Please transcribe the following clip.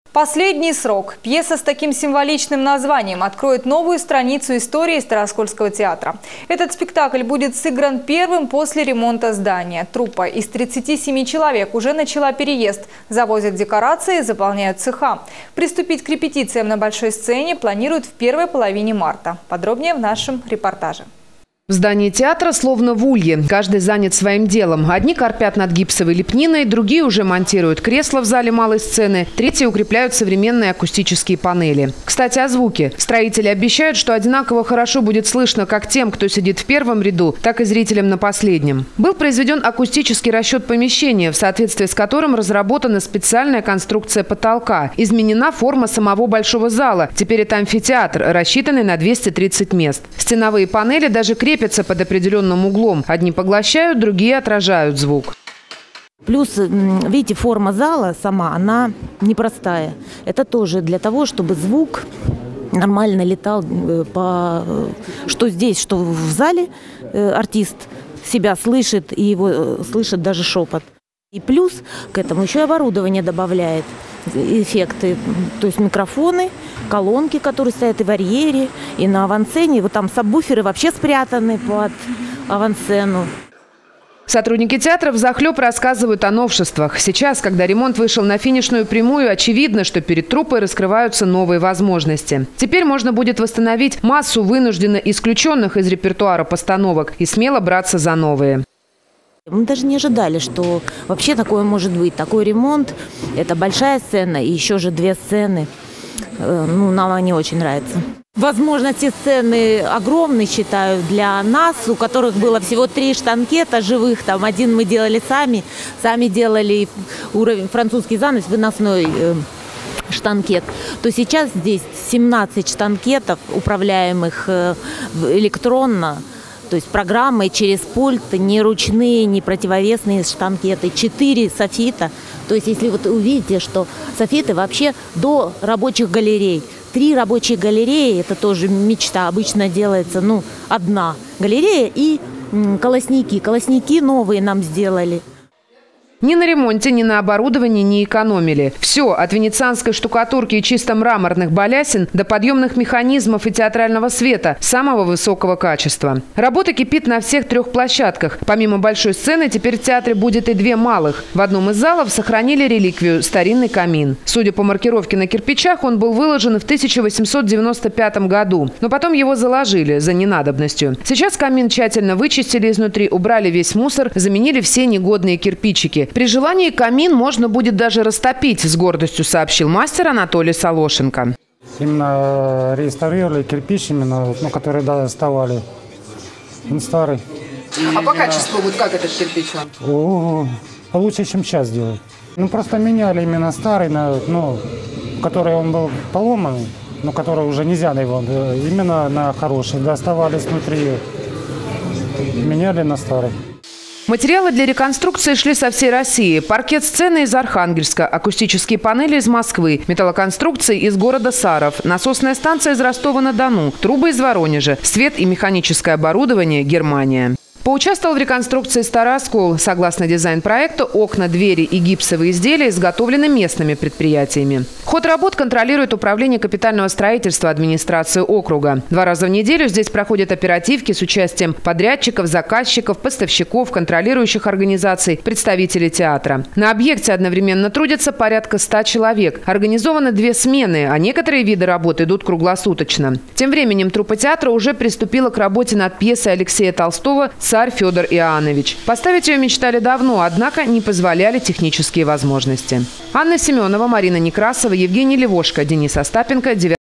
Последний срок. Пьеса с таким символичным названием откроет новую страницу истории Староскольского театра. Этот спектакль будет сыгран первым после ремонта здания. Труппа из 37 человек уже начала переезд. Завозят декорации, заполняют цеха. Приступить к репетициям на большой сцене планируют в первой половине марта. Подробнее в нашем репортаже. В здании театра словно в улье. Каждый занят своим делом. Одни корпят над гипсовой лепниной, другие уже монтируют кресла в зале малой сцены, третьи укрепляют современные акустические панели. Кстати, о звуке. Строители обещают, что одинаково хорошо будет слышно как тем, кто сидит в первом ряду, так и зрителям на последнем. Был произведен акустический расчет помещения, в соответствии с которым разработана специальная конструкция потолка. Изменена форма самого большого зала. Теперь это амфитеатр, рассчитанный на 230 мест. Стеновые панели даже крепятся под определенным углом. Одни поглощают, другие отражают звук. Плюс, видите, форма зала сама, она непростая. Это тоже для того, чтобы звук нормально летал что здесь, что в зале артист себя слышит, и его слышит даже шепот. И плюс к этому еще и оборудование добавляет эффекты, то есть микрофоны, колонки, которые стоят и в арьере, и на авансцене. Вот там сабвуферы вообще спрятаны под авансцену. Сотрудники театра взахлеб рассказывают о новшествах. Сейчас, когда ремонт вышел на финишную прямую, очевидно, что перед труппой раскрываются новые возможности. Теперь можно будет восстановить массу вынужденно исключенных из репертуара постановок и смело браться за новые. Мы даже не ожидали, что вообще такое может быть. Такой ремонт – это большая сцена и еще же 2 сцены. Нам они очень нравятся. Возможности сцены огромны, считаю, для нас, у которых было всего 3 штанкета живых. Там один мы делали сами делали уровень французский занавес, выносной штанкет. То сейчас здесь 17 штанкетов, управляемых электронно. То есть программы через пульт, не ручные, не противовесные штанкеты, 4 софита. То есть если вот увидите, что софиты вообще до рабочих галерей. 3 рабочие галереи, это тоже мечта, обычно делается, одна галерея и колосники. Колосники новые нам сделали. Ни на ремонте, ни на оборудовании не экономили. Все, от венецианской штукатурки и чисто мраморных балясин до подъемных механизмов и театрального света самого высокого качества. Работа кипит на всех 3 площадках. Помимо большой сцены, теперь в театре будет и 2 малых. В одном из залов сохранили реликвию – старинный камин. Судя по маркировке на кирпичах, он был выложен в 1895 году. Но потом его заложили за ненадобностью. Сейчас камин тщательно вычистили изнутри, убрали весь мусор, заменили все негодные кирпичики. При желании камин можно будет даже растопить, с гордостью сообщил мастер Анатолий Солошенко. Именно реставрировали кирпич, который доставали. Он старый. А по качеству как этот кирпич? Лучше, чем сейчас делают. Просто меняли именно старый, который он был поломанный, но который уже нельзя его, именно на хороший. Доставали снутри, меняли на старый. Материалы для реконструкции шли со всей России. Паркет сцены из Архангельска, акустические панели из Москвы, металлоконструкции из города Саров, насосная станция из Ростова-на-Дону, трубы из Воронежа, свет и механическое оборудование – Германия. Поучаствовал в реконструкции Старооскол. Согласно дизайн-проекту, окна, двери и гипсовые изделия изготовлены местными предприятиями. Ход работ контролирует Управление капитального строительства администрации округа. 2 раза в неделю здесь проходят оперативки с участием подрядчиков, заказчиков, поставщиков, контролирующих организаций, представителей театра. На объекте одновременно трудятся порядка 100 человек. Организованы 2 смены, а некоторые виды работ идут круглосуточно. Тем временем труппа театра уже приступила к работе над пьесой Алексея Толстого «Царь Федор Иоаннович». Поставить ее мечтали давно, однако не позволяли технические возможности. Анна Семенова, Марина Некрасова, Евгений Левошко, Денис Остапенко.